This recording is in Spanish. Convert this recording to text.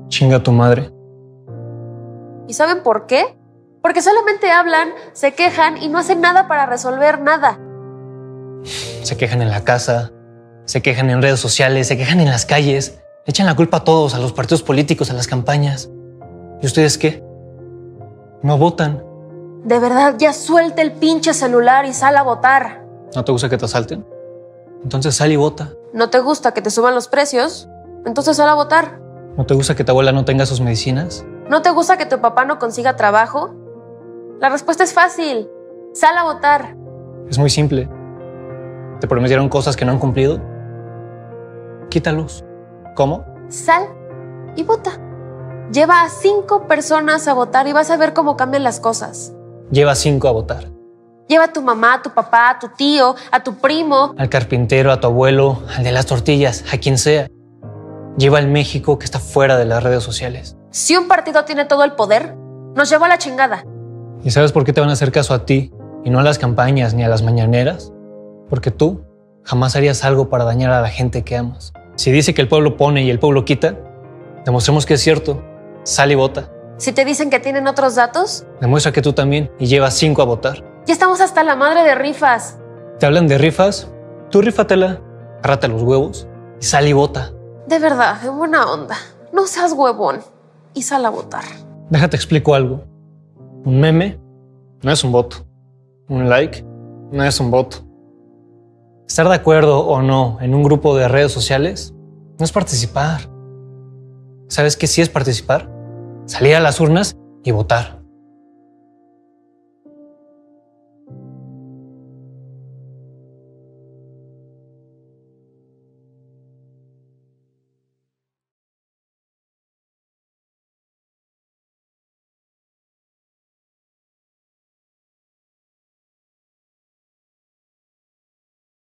Chinga tu madre. ¿Y saben por qué? Porque solamente hablan, se quejan y no hacen nada para resolver nada. Se quejan en la casa, se quejan en redes sociales, se quejan en las calles. Echan la culpa a todos, a los partidos políticos, a las campañas. ¿Y ustedes qué? No votan. De verdad, ya suelta el pinche celular y sal a votar. ¿No te gusta que te asalten? Entonces sal y vota. ¿No te gusta que te suban los precios? Entonces sal a votar. ¿No te gusta que tu abuela no tenga sus medicinas? ¿No te gusta que tu papá no consiga trabajo? La respuesta es fácil. Sal a votar. Es muy simple. ¿Te prometieron cosas que no han cumplido? Quítalos. ¿Cómo? Sal y vota. Lleva a 5 personas a votar y vas a ver cómo cambian las cosas. Lleva 5 a votar. Lleva a tu mamá, a tu papá, a tu tío, a tu primo. Al carpintero, a tu abuelo, al de las tortillas, a quien sea. Lleva al México que está fuera de las redes sociales. Si un partido tiene todo el poder, nos llevó a la chingada. ¿Y sabes por qué te van a hacer caso a ti y no a las campañas ni a las mañaneras? Porque tú jamás harías algo para dañar a la gente que amas. Si dice que el pueblo pone y el pueblo quita, demostremos que es cierto. Sal y vota. Si te dicen que tienen otros datos, Demuestra que tú también y llevas 5 a votar. ya estamos hasta la madre de rifas. ¿Te hablan de rifas? Tú rífatela, agárrate los huevos y sal y vota. De verdad, en buena onda. No seas huevón y sal a votar. Déjate explico algo. Un meme no es un voto. Un like no es un voto. Estar de acuerdo o no en un grupo de redes sociales no es participar. ¿Sabes qué sí es participar? Salir a las urnas y votar.